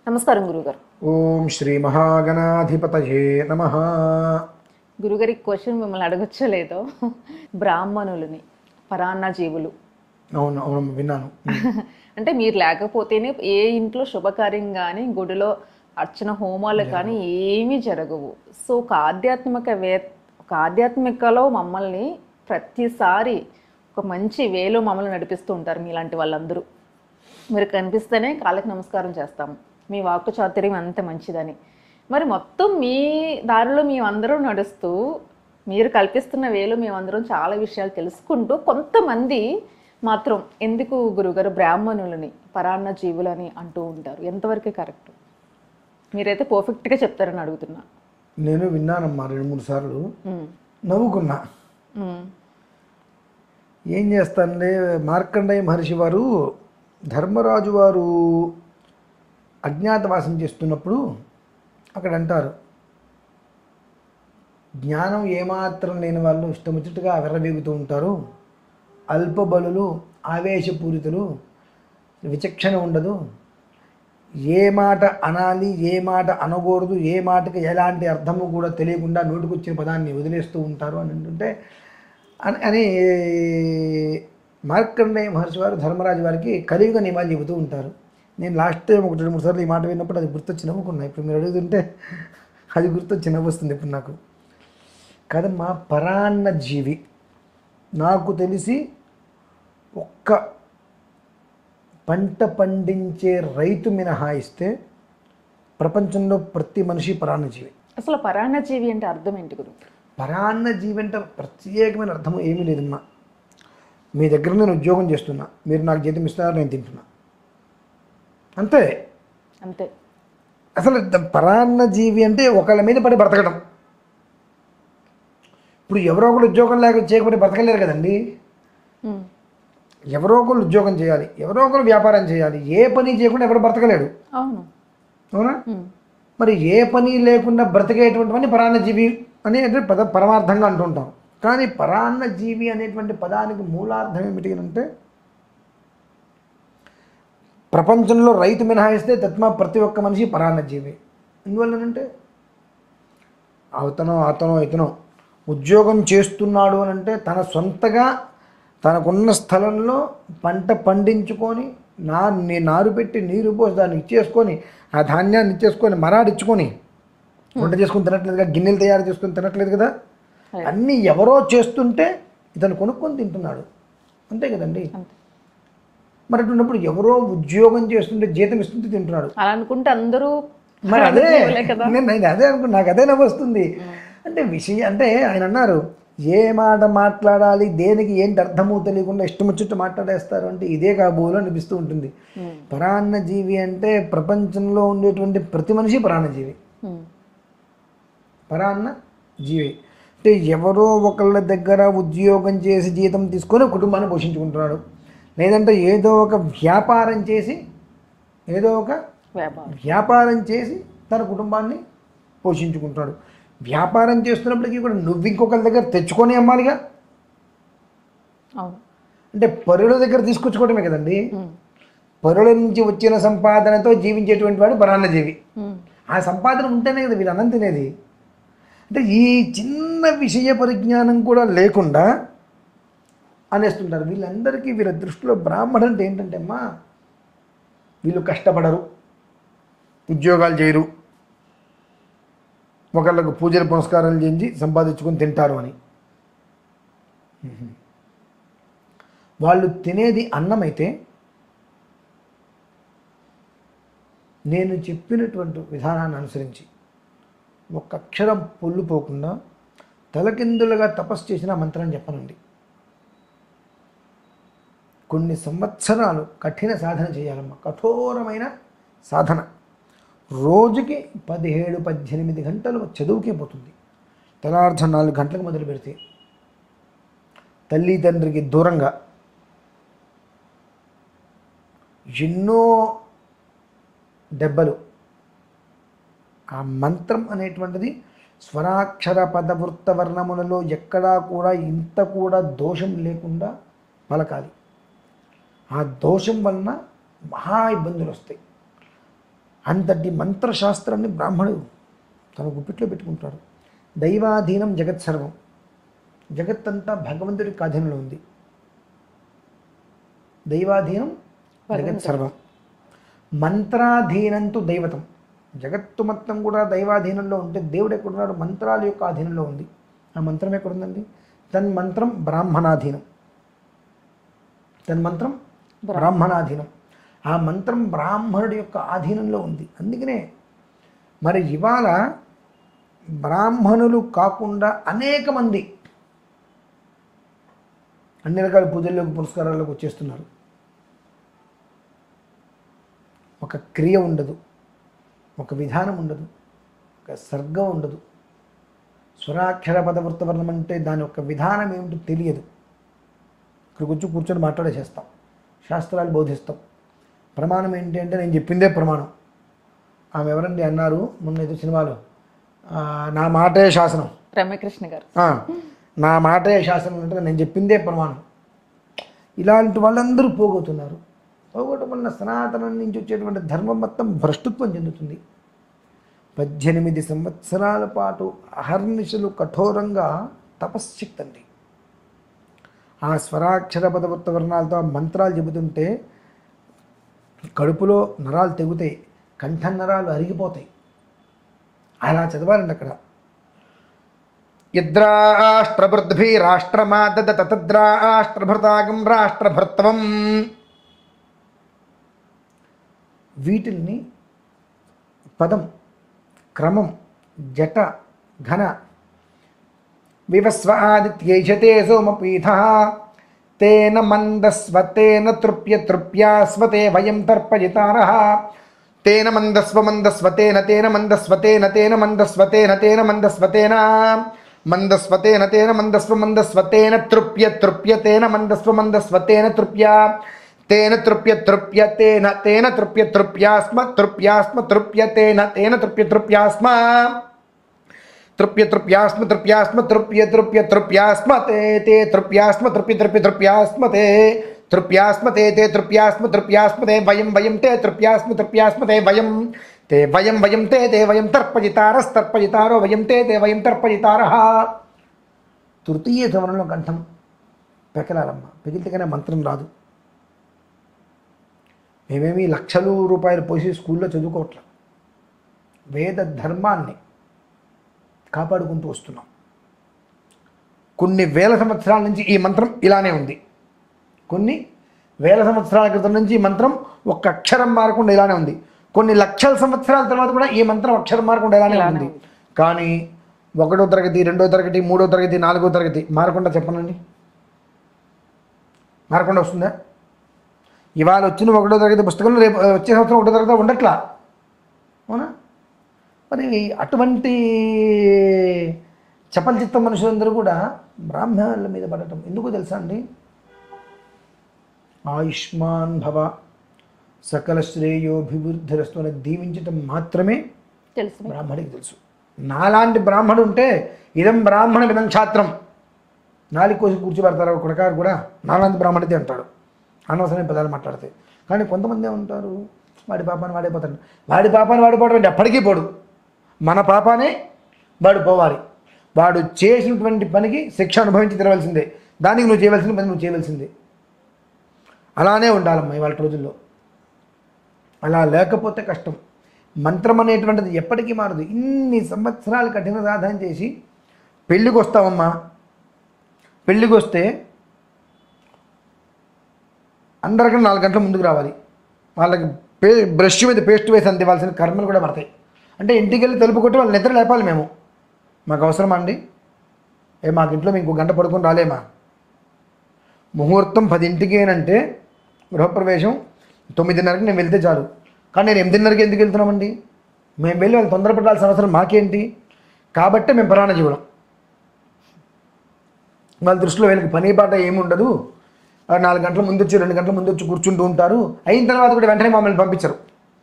నమస్కారం గురుగారు. ఓం శ్రీ మహాగణాధిపతయే నమః. గురుగారి క్వశ్చన్ మిమ్మల్ని అడగచ్చో లేదో, బ్రాహ్మణులని పరాన్న జీవులు అవును అవును విన్నాను. అంటే మీరు లేకపోతేనే ఏ ఇంట్లో శుభకార్యం కానీ గుడిలో అర్చన హోమాలు కానీ ఏమీ జరగవు. సో ఒక ఆధ్యాత్మికలో మమ్మల్ని ప్రతిసారి ఒక మంచి వేలో మమ్మల్ని నడిపిస్తూ ఉంటారు మీలాంటి వాళ్ళందరూ. మీరు కనిపిస్తేనే కాళ్ళకి నమస్కారం చేస్తాము, మీ వాక్కు చాతుర్యం అంత మంచిదని. మరి మొత్తం మీ దారిలో మేమందరం నడుస్తూ మీరు కల్పిస్తున్న వేలో మేమందరం చాలా విషయాలు తెలుసుకుంటూ, కొంతమంది మాత్రం ఎందుకు గురుగారు బ్రాహ్మణులని పరాన్న జీవులని అంటూ ఉంటారు, ఎంతవరకు కరెక్ట్? మీరైతే పర్ఫెక్ట్గా చెప్తారని అడుగుతున్నా. నేను విన్నానమ్మా 2-3 సార్లు, నవ్వుకున్నా. ఏం చేస్తానంటే, మార్కండేయ మహర్షి వారు ధర్మరాజు వారు అజ్ఞాతవాసం చేస్తున్నప్పుడు అక్కడ అంటారు, జ్ఞానం ఏమాత్రం లేని వాళ్ళు ఇష్టం వచ్చినట్టుగా విర్రవీగుతూ ఉంటారు, అల్పబలులు, ఆవేశపూరితులు, విచక్షణ ఉండదు, ఏ మాట అనాలి ఏ మాట అనకూడదు, ఏ మాటకి ఎలాంటి అర్థము కూడా తెలియకుండా నోటికొచ్చిన పదాన్ని వదిలేస్తూ ఉంటారు అని అంటుంటే అని మార్కండేయ మహర్షి వారు ధర్మరాజు వారికి కలియుగ నియమాలు చెబుతూ ఉంటారు. నేను లాస్ట్ టైం 1-2-3 సార్లు ఈ మాట విన్నప్పుడు అది గుర్తొచ్చి నవ్వుకున్నా. ఇప్పుడు మీరు అడుగుతుంటే అది గుర్తొచ్చి నవ్వొస్తుంది ఇప్పుడు నాకు. కదమ్మా, పరాన్న జీవి నాకు తెలిసి ఒక్క పంట పండించే రైతు మినహాయిస్తే ప్రపంచంలో ప్రతి మనిషి పరాన్నజీవి. అసలు పరాన్న జీవి అంటే అర్థం ఏంటి గురు? పరాన్నజీవి అంటే ప్రత్యేకమైన అర్థం ఏమీ లేదమ్మా. మీ దగ్గర నేను ఉద్యోగం చేస్తున్నా, మీరు నాకు జీతం ఇస్తున్నారు, నేను తింటున్నా, అంతే అంతే. అసలు పరాన్నజీవి అంటే ఒకళ్ళ మీద పడి బ్రతకడం. ఇప్పుడు ఎవరో ఒకరు ఉద్యోగం చేయకపోతే బ్రతకలేరు కదండి. ఎవరో ఒకరు ఉద్యోగం చేయాలి, ఎవరో ఒకరు వ్యాపారం చేయాలి, ఏ పని చేయకుండా ఎవరు బ్రతకలేడు. అవును అవునా? మరి ఏ పని లేకుండా బ్రతికేటువంటి పని పరాన్నజీవి అని పరమార్థంగా అంటుంటాం. కానీ పరాన్నజీవి అనేటువంటి పదానికి మూలార్థం ఏమిటి అంటే, ప్రపంచంలో రైతు మినహాయిస్తే తత్మా ప్రతి ఒక్క మనిషి పరాన్నజీవి. ఎందువల్లనంటే అతనో ఇతనో ఉద్యోగం చేస్తున్నాడు అని అంటే తన సొంతగా తనకున్న స్థలంలో పంట పండించుకొని నారు పెట్టి నీరు పోసి దాన్ని ఇచ్చేసుకొని ఆ ధాన్యాన్ని ఇచ్చేసుకొని మరాడిచ్చుకొని వంట చేసుకుని తినట్లేదు కదా, గిన్నెలు తయారు చేసుకొని తినట్లేదు కదా, అన్నీ ఎవరో చేస్తుంటే ఇతను కొనుక్కొని తింటున్నాడు, అంతే కదండి. మరి అటువంటిప్పుడు ఎవరో ఉద్యోగం చేస్తుంటే జీతం ఇస్తుంటే తింటున్నాడు అలా అనుకుంటే అందరూ మరి అదే నేను అదే అనుకున్నా, నాకు అదే నవ్వొస్తుంది. అంటే విషయం అంటే ఆయన అన్నారు, ఏ మాట మాట్లాడాలి దేనికి ఏంటి అర్థమో తెలియకుండా ఇష్టం వచ్చినట్టు మాట్లాడేస్తారు అంటే ఇదే కాబోలు అనిపిస్తూ ఉంటుంది. పరాన్నజీవి అంటే ప్రపంచంలో ఉండేటువంటి ప్రతి మనిషి పరాన్నజీవి. పరాన్న జీవి అంటే ఎవరో ఒకళ్ళ దగ్గర ఉద్యోగం చేసి జీతం తీసుకొని కుటుంబాన్ని పోషించుకుంటున్నాడు, లేదంటే ఏదో ఒక వ్యాపారం చేసి తన కుటుంబాన్ని పోషించుకుంటున్నాడు. వ్యాపారం చేస్తున్నప్పటికీ కూడా నువ్వు ఇంకొకరి దగ్గర తెచ్చుకొని అమ్మాలిగా. అంటే పరుల దగ్గర తీసుకొచ్చుకోవటమే కదండి. పరుల నుంచి వచ్చిన సంపాదనతో జీవించేటువంటి వాడు పరాన్నజీవి. ఆ సంపాదన ఉంటేనే కదా వీళ్ళు అన్నం తినేది. అంటే ఈ చిన్న విషయ పరిజ్ఞానం కూడా లేకుండా అనేస్తుంటారు. వీళ్ళందరికీ వీళ్ళ దృష్టిలో బ్రాహ్మణుడు అంటే ఏంటంటే అమ్మా, వీళ్ళు కష్టపడరు, ఉద్యోగాలు చేయరు, ఒకళ్ళకు పూజలు పునస్కారాలు చేయించి సంపాదించుకొని తింటారు అని. వాళ్ళు తినేది అన్నమైతే నేను చెప్పినటువంటి విధానాన్ని అనుసరించి ఒక్క అక్షరం పొల్లుపోకుండా తలకిందులుగా తపస్సు చేసిన మంత్రాన్ని చెప్పనండి. కొన్ని సంవత్సరాలు కఠిన సాధన చేయాలమ్మా, కఠోరమైన సాధన. రోజుకి 17-18 గంటలు చదువుకే పోతుంది. తెల్లార్ధం 4 గంటలకు మొదలు పెడితే తల్లి తండ్రికి దూరంగా ఎన్నో దెబ్బలు. ఆ మంత్రం అనేటువంటిది స్వరాక్షర పదవృత్త వర్ణములలో ఎక్కడా కూడా ఇంత కూడా దోషం లేకుండా పలకాలి. ఆ దోషం వలన మహా ఇబ్బందులు వస్తాయి. అంతటి మంత్రశాస్త్రాన్ని బ్రాహ్మణుడు తన గుప్పిట్లో పెట్టుకుంటాడు. దైవాధీనం జగత్ సర్వం, జగత్తంతా భగవంతుడికి అధీనంలో ఉంది. దైవాధీనం జగత్ సర్వం, మంత్రాధీనంతో దైవతం. జగత్తు మొత్తం కూడా దైవాధీనంలో ఉంటే దేవుడు ఎక్కడున్నాడు? మంత్రాల యొక్క అధీనంలో ఉంది. ఆ మంత్రం ఎక్కడుందండి? తన్మంత్రం బ్రాహ్మణాధీనం, తన్మంత్రం బ్రాహ్మణాధీనం. ఆ మంత్రం బ్రాహ్మణుడి యొక్క ఆధీనంలో ఉంది. అందుకనే మరి ఇవాళ బ్రాహ్మణులు కాకుండా అనేక మంది అన్ని రకాల పూజల్లోకి పురస్కారాల్లోకి వచ్చేస్తున్నారు. ఒక క్రియ ఉండదు, ఒక విధానం ఉండదు, ఒక సర్గం ఉండదు. స్వరాక్షర పదవృత్తవర్ణం అంటే దాని యొక్క విధానం ఏమిటో తెలియదు. ఇక్కడికి వచ్చి కూర్చొని మాట్లాడేసేస్తాం, శాస్త్రాలు బోధిస్తాం. ప్రమాణం ఏంటి అంటే నేను చెప్పిందే ప్రమాణం. ఆమె ఎవరండి అన్నారు మొన్న ఏదో సినిమాలో, నా మాటే శాసనం, రమ్యకృష్ణ గారు. నా మాటే శాసనం అంటే నేను చెప్పిందే ప్రమాణం. ఇలాంటి వాళ్ళందరూ పోగొట్టున్నారు. పోగొట్టడం వల్ల సనాతనం నుంచి వచ్చేటువంటి ధర్మం మొత్తం భ్రష్టుత్వం చెందుతుంది. 18 సంవత్సరాల పాటు అహర్నిశలు కఠోరంగా తపశ్శక్తి అండి. ఆ స్వరాక్షర పదవృత్త వర్ణాలతో మంత్రాలు చెబుతుంటే కడుపులో నరాలు తెగుతాయి, కంఠ నరాలు అరిగిపోతాయి. అలా చదవాలండి అక్కడ. యద్రాష్ట్రభృద్భి రాష్ట్రమాదద తద్రాష్ట్రభృతాగం రాష్ట్రభృత్వం. వీటిల్ని పదం, క్రమం, జట, ఘన. వివస్వ ఆదిత్యైషతే సోమపీఠ తేన మందస్వతేన తృప్య తృప్యాస్వతే వయం తర్పజితారః. తేన మందస్వతేన తేన మందస్వతేన తేన మందస్వతేన తేన మందస్వతేన మందస్వతేన తేన మందస్వతేన తృప్య తృప్యతేన మందస్వతేన తృప్య తేన తృప్య తేన తృప్యాస్మ తృప్యతేన తేన తృప్యాస్మ తృప్యాస్మ తృప్యాస్మ తే తృప్యాస్మ తృప్యాస్మ తే వయం తే తృప్యాస్మ తే వయం తే వయం తర్పజితారో వయం తే వయం తర్పజితారః. తృతీయ ధవనంలో కంఠం పెకలాలమ్మ, పెగిలితేగానే మంత్రం రాదు. మేమేమి లక్షలు రూపాయలు పోసి స్కూల్లో చదువుకోవట్లేదు. వేద ధర్మాన్ని కాపాడుకుంటూ వస్తున్నాం. కొన్ని వేల సంవత్సరాల నుంచి ఈ మంత్రం ఇలానే ఉంది. కొన్ని వేల సంవత్సరాల క్రితం నుంచి ఈ మంత్రం ఒక్క అక్షరం మారకుండా ఇలానే ఉంది. కొన్ని లక్షల సంవత్సరాల తర్వాత కూడా ఈ మంత్రం అక్షరం మారకుండా ఇలానే ఉంది. కానీ 1వ తరగతి, 2వ తరగతి, 3వ తరగతి, 4వ తరగతి మారకుండా చెప్పనండి, మారకుండా వస్తుందా? ఇవాళ వచ్చిన 1వ తరగతి పుస్తకంలో రేపు వచ్చే సంవత్సరం 1వ తరగతి ఉండట్లా, అవునా? మరి అటువంటి చపల చిత్త మనుషులందరూ కూడా బ్రాహ్మణుల మీద పడటం ఎందుకో తెలుసా అండి? ఆయుష్మాన్ భవ సకల శ్రేయోభివృద్ధిరస్తు అని దీవించటం మాత్రమే తెలుసు బ్రాహ్మడికి తెలుసు. నాలాంటి బ్రాహ్మడు ఉంటే ఇదం బ్రాహ్మణ విధం ఛాత్రం నాలుగు కోసి కూర్చోబెడతారు. కొడకారు కూడా నాలాంటి బ్రాహ్మడితే అంటాడు, అనవసరమైన పదాలు మాట్లాడతాయి. కానీ కొంతమంది ఉంటారు, వాడి పాపాన్ని వాడిపోతాడు. వాడి పాపాన్ని వాడిపోవడం అంటే ఎప్పటికీ పోడు, మన పాపానే వాడు పోవాలి. వాడు చేసినటువంటి పనికి శిక్ష అనుభవించి తిరవలసిందే. దానికి నువ్వు చేయవలసిన పని నువ్వు చేయవలసిందే. అలానే ఉండాలమ్మా ఇవాళ రోజుల్లో. అలా లేకపోతే కష్టం. మంత్రం అనేటువంటిది ఎప్పటికీ మారదు. ఇన్ని సంవత్సరాలు కఠిన సాధన చేసి పెళ్ళికి వస్తామమ్మా. పెళ్ళికి వస్తే అందరికన్నా 4 గంటల ముందుకు రావాలి. వాళ్ళకి బ్రష్ మీద పేస్ట్ వేసి అందివ్వాల్సిన కర్మలు కూడా పడతాయి. అంటే ఇంటికి వెళ్ళి తలుపు కొట్టి వాళ్ళు నిద్ర లేపాలి. మేము మాకు అవసరమా అండి? మాకు ఇంట్లో మేము 1 గంట పడుకొని రాలేమా? ముహూర్తం 10ంటికి అంటే గృహప్రవేశం 9:30కి నేను వెళ్తే చాలు. కానీ నేను 8:30కి ఎందుకు వెళ్తున్నామండి? మేము వెళ్ళి వాళ్ళు తొందరపడాల్సిన అవసరం మాకేంటి? కాబట్టి మేము ప్రాణ జీవులం. వాళ్ళ దృష్టిలో వీళ్ళకి పని పాట ఏమి ఉండదు. 4 గంటల ముందు వచ్చి 2 గంటల ముందు వచ్చి కూర్చుంటూ ఉంటారు. అయిన తర్వాత కూడా వెంటనే మమ్మల్ని పంపించరు.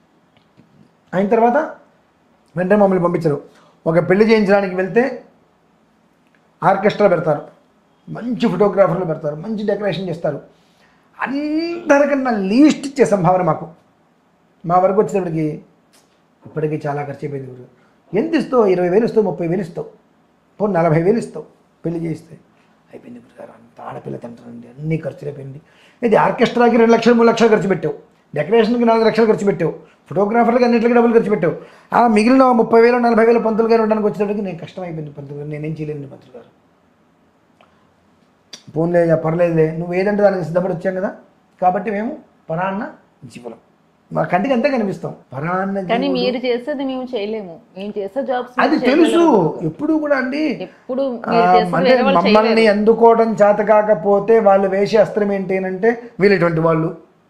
ఒక పెళ్లి చేయించడానికి వెళ్తే ఆర్కెస్ట్రా పెడతారు, మంచి ఫోటోగ్రాఫర్లు పెడతారు, మంచి డెకరేషన్ చేస్తారు. అందరికన్నా లీస్ట్ ఇచ్చే సంభావన మాకు. మా వరకు వచ్చేటప్పటికి ఇప్పటికీ చాలా ఖర్చు అయిపోయింది గురు. ఎంత ఇస్తావు? 20,000 ఇస్తావు, 30,000 ఇస్తావు, పో 40,000 ఇస్తావు పెళ్లి చేస్తే. అయిపోయింది గురుగారు, అంత ఆడపిల్ల తింటానండి, అన్ని ఖర్చులు అయిపోయింది. ఇది ఆర్కెస్ట్రాకి 2 లక్షలు 3 లక్షలు ఖర్చు పెట్టావు, డెకరేషన్కి 4 లక్షలు ఖర్చు పెట్టావు, ఫోటోగ్రాఫర్కి అన్నింటికి డబ్బులు ఖర్చు పెట్టావు. ఆ మిగిలిన 30,000 40,000 పంతులు గారు ఉండడానికి వచ్చేటప్పటికి నేను కష్టం అయిపోయింది. పంతులు గారు నేనేం చేయలేను పంతులు గారు. పోన్లే పర్లేదులే, నువ్వు ఏదంటే దానికి సిద్ధపడి వచ్చాం కదా, కాబట్టి మేము పరాన్న జీవులం, మా కంటికి అంతే కనిపిస్తాం. పరాన్న కానీ మీరు చేసేది మేము చేయలేము, మేము చేసే జాబ్స్ అది తెలుసు. ఎప్పుడు కూడా అండి ఎప్పుడు అంటే మమ్మల్ని అందుకోవడం చేత కాకపోతే వాళ్ళు వేసే అస్త్రం ఏంటి అంటే వీళ్ళు ఇటువంటి వాళ్ళు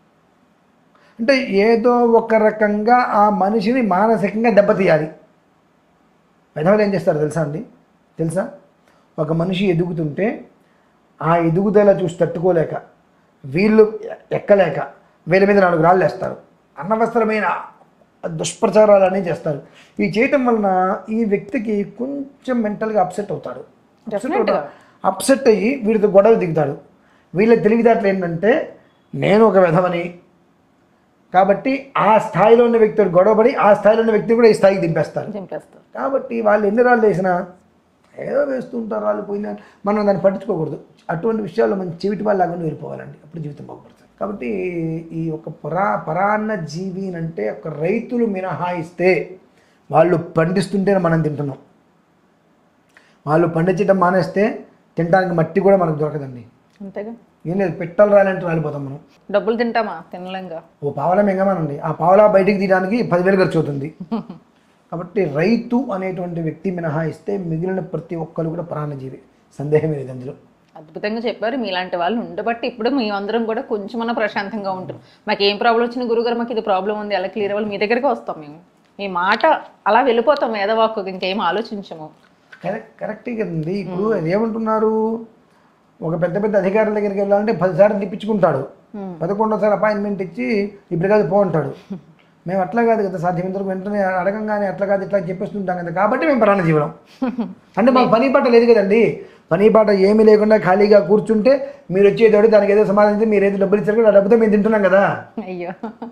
అంటే ఏదో ఒక రకంగా ఆ మనిషిని మానసికంగా దెబ్బతీయాలి. పెద్దవాళ్ళు ఏం చేస్తారు తెలుసా అండి? తెలుసా, ఒక మనిషి ఎదుగుతుంటే ఆ ఎదుగుదల చూసి తట్టుకోలేక వీళ్ళు ఎక్కలేక వీళ్ళ మీద 4 రాళ్ళు వేస్తారు, అనవసరమైన దుష్ప్రచారాలు అనేవి చేస్తారు. ఈ చేయటం వలన ఈ వ్యక్తికి కొంచెం మెంటల్గా అప్సెట్ అవుతాడు. అప్సెట్ అయ్యి వీడితో గొడవ దిగుతాడు. వీళ్ళ తెలివితేటలు ఏంటంటే నేను ఒక విధవని కాబట్టి ఆ స్థాయిలో ఉన్న వ్యక్తులు గొడవపడి ఆ స్థాయిలో ఉన్న వ్యక్తిని కూడా ఈ స్థాయికి దింపేస్తారు. కాబట్టి వాళ్ళు ఎన్ని రాళ్ళు వేసినా ఏదో వేస్తుంటారు, రాళ్ళు పోయినా మనం దాన్ని పట్టించుకోకూడదు. అటువంటి విషయాల్లో మనం చెవిటి వాళ్ళలాగా వెళ్ళిపోవాలండి, అప్పుడు జీవితం బాగుపడుతుంది. కాబట్టి ఈ ఒక పరాన్న జీవి అంటే ఒక రైతులు మినహాయిస్తే వాళ్ళు పండిస్తుంటేనే మనం తింటున్నాం. వాళ్ళు పండించడం మానేస్తే తినడానికి మట్టి కూడా మనకు దొరకదండి. అంతేగా, ఏం లేదు, పెట్టాలి రాలంటే రాలిపోతాం మనం. డబ్బులు తింటామా? తినలేంగా. ఓ పావలా మింగమానండి, ఆ పావలా బయటికి తీయడానికి 10,000 ఖర్చు అవుతుంది. కాబట్టి రైతు అనేటువంటి వ్యక్తి మినహాయిస్తే మిగిలిన ప్రతి ఒక్కరు కూడా ప్రాణజీవి, సందేహమే లేదు అందులో. అద్భుతంగా చెప్పారు. మీలాంటి వాళ్ళు ఉండబట్టి ఇప్పుడు మేమందరం కూడా కొంచెమన్నా ప్రశాంతంగా ఉంటాం. మాకు ఏం ప్రాబ్లం వచ్చినా గురుగారు మాకు ఇది ప్రాబ్లం ఉంది అలా క్లియర్ అవ్వాలి, మీ దగ్గరికి వస్తాం. మేము మీ మాట అలా వెళ్ళిపోతాం, మేధవాకు ఇంకేం ఆలోచించము. కరెక్టే కదండి. ఇప్పుడు ఏమంటున్నారు, ఒక పెద్ద పెద్ద అధికారుల దగ్గరికి వెళ్ళాలంటే 10 సార్లు తిప్పించుకుంటాడు, 11వ సారి అపాయింట్మెంట్ ఇచ్చి ఇప్పుడు కాదు పో అంటాడు. మేము అట్లా కాదు కదా, సాధ్యమైనంతవరకు వెంటనే అడగంగానే అట్లా కాదు ఇట్లా చెప్పేస్తుంటాం కదా, కాబట్టి మేము ప్రాణజీవనం. అంటే మాకు పని పాట లేదు కదండి. పని పాట ఏమీ లేకుండా ఖాళీగా కూర్చుంటే మీరు వచ్చేటోడు దానికి ఏదో సమాధానం మీరు ఏదో డబ్బులు ఇచ్చారు కదా, ఆ డబ్బుతో మేము తింటున్నాం కదా. అయ్యో,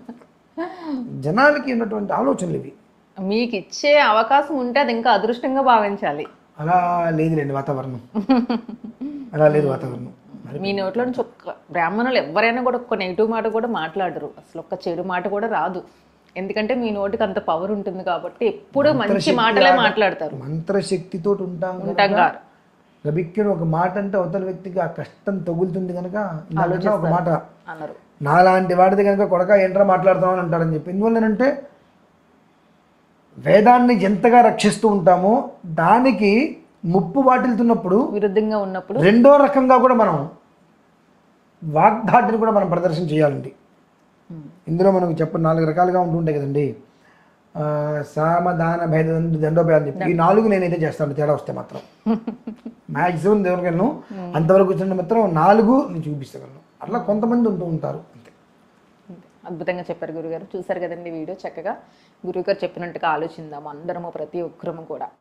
జనాలకి ఉన్నటువంటి ఆలోచనలు ఇవి. మీకు ఇచ్చే అవకాశం ఉంటే అది ఇంకా అదృష్టంగా భావించాలి. అలా లేదులేండి వాతావరణం, అలా లేదు వాతావరణం. మీ నోట్లో నుంచి ఒక్క బ్రాహ్మణులు ఎవరైనా కూడా ఒక్క నెగిటివ్ మాట కూడా మాట్లాడరు, అసలు ఒక్క చెడు మాట కూడా రాదు. ఎందుకంటే మీ నోటికి అంత పవర్ ఉంటుంది కాబట్టి ఎప్పుడు మంచి మాటలే మాట్లాడతారు. మంత్రశక్తితో ఉంటాం. గబిక్కిన ఒక మాట అంటే అవతల వ్యక్తికి ఆ కష్టం తగులుతుంది కనుక ఒక మాట అన్నారు. నాలాంటి వాడిది కనుక కొడక ఏంట్రా మాట్లాడతామని అంటారని చెప్పి. ఎందువల్లనంటే వేదాన్ని ఎంతగా రక్షిస్తూ ఉంటామో దానికి ముప్పు వాటిల్తున్నప్పుడు విరుద్ధంగా ఉన్నప్పుడు రెండో రకంగా కూడా మనం వాగ్దాటిని కూడా మనం ప్రదర్శన చేయాలండి. ఇందులో మనకు 4 రకాలుగా ఉంటుంటాయి కదండి. సామదాన భేద దండోపేదాలు చెప్పి ఈ 4 నేనైతే చేస్తాను. తేడా వస్తే మాత్రం మ్యాక్సిమం దేవుడికను అంతవరకు వచ్చిన మాత్రం 4 నేను చూపిస్తాను. అట్లా కొంతమంది ఉంటూ ఉంటారు. అంతే. అద్భుతంగా చెప్పారు గురుగారు. చూసారు కదండి వీడియో. చక్కగా గురుగారు చెప్పినట్టుగా ఆలోచిద్దాము అందరము, ప్రతి ఒక్కరము కూడా.